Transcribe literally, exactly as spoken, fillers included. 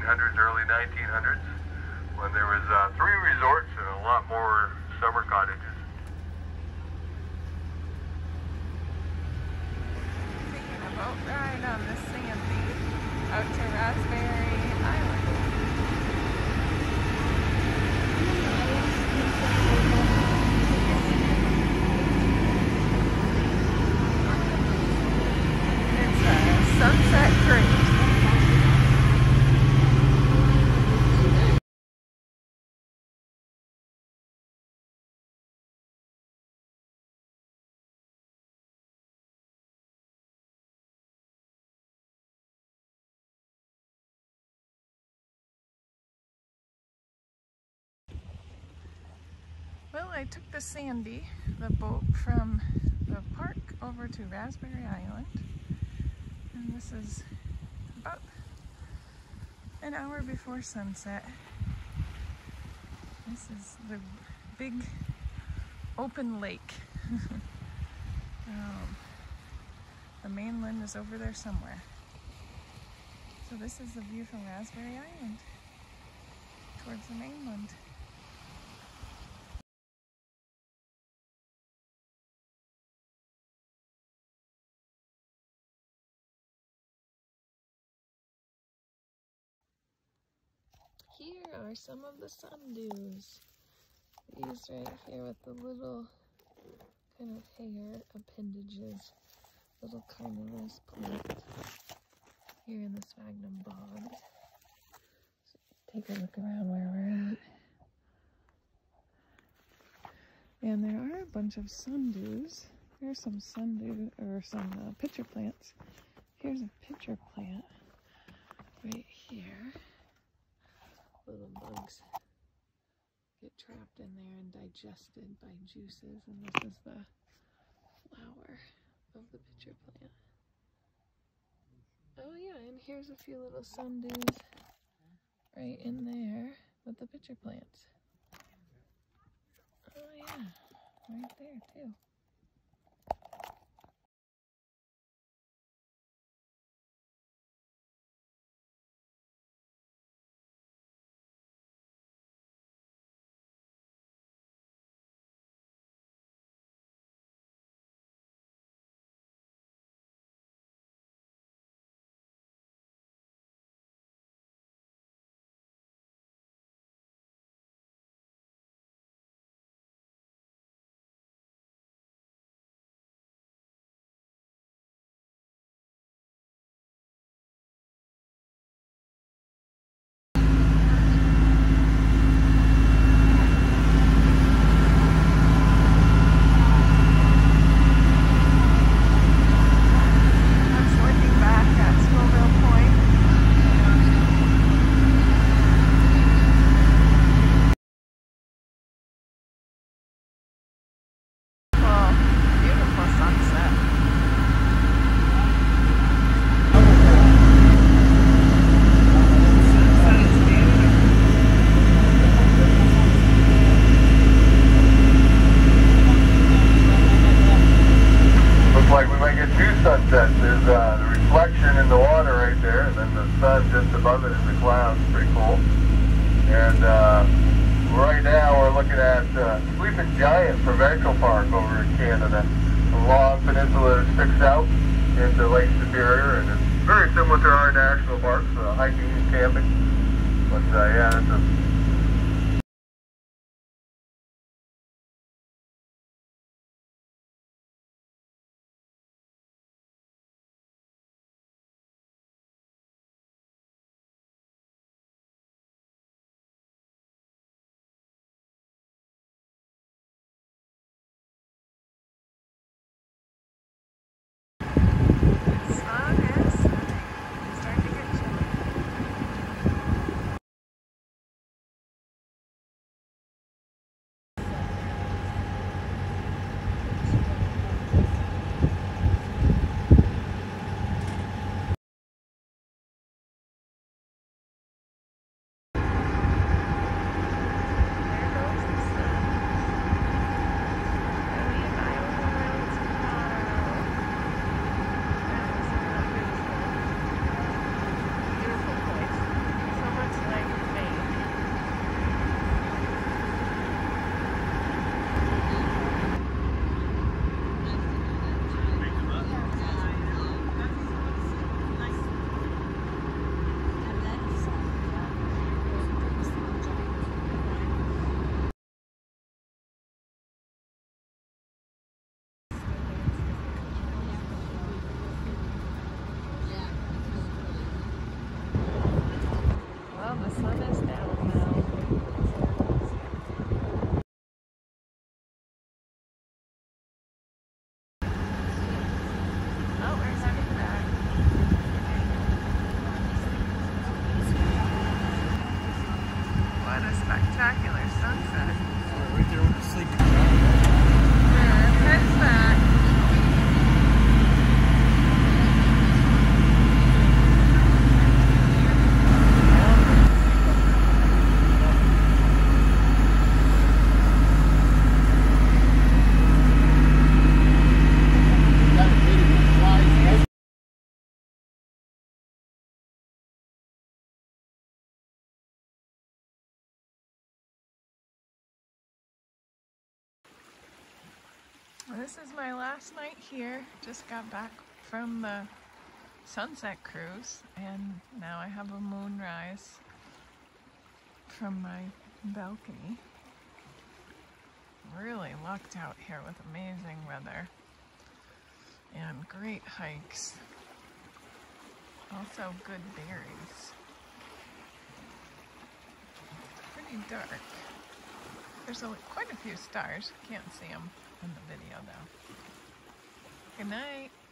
hundreds, early nineteen hundreds, when there was uh, three resorts and a lot more summer cottages. Taking a boat ride on the Sandy out to Raspberry Island. It's a sunset cruise. Well, I took the Sandy, the boat from the park over to Raspberry Island, and this is about an hour before sunset. This is the big open lake. um, the mainland is over there somewhere. So this is the view from Raspberry Island towards the mainland. Here are some of the sundews. These right here with the little kind of hair appendages, little carnivorous plant here in the sphagnum bog. So take a look around where we're at. And there are a bunch of sundews. Here's some sundew, or some uh, pitcher plants. Here's a pitcher plant right here. Little bugs get trapped in there and digested by juices, and this is the flower of the pitcher plant. Oh yeah, and here's a few little sundews right in there with the pitcher plants. Oh yeah, right there too. Sunsets. There's uh, the reflection in the water right there, and then the sun just above it in the clouds. Pretty cool. And uh, right now we're looking at uh, Sleeping Giant Provincial Park over in Canada. A long peninsula that sticks out into Lake Superior, and it's very similar to our national parks, uh, hiking and camping. But uh, yeah, it's a This is my last night here. Just got back from the sunset cruise, and now I have a moonrise from my balcony. Really lucked out here with amazing weather and great hikes. Also good berries. Pretty dark. There's a, quite a few stars. Can't see them in the video though. Good night.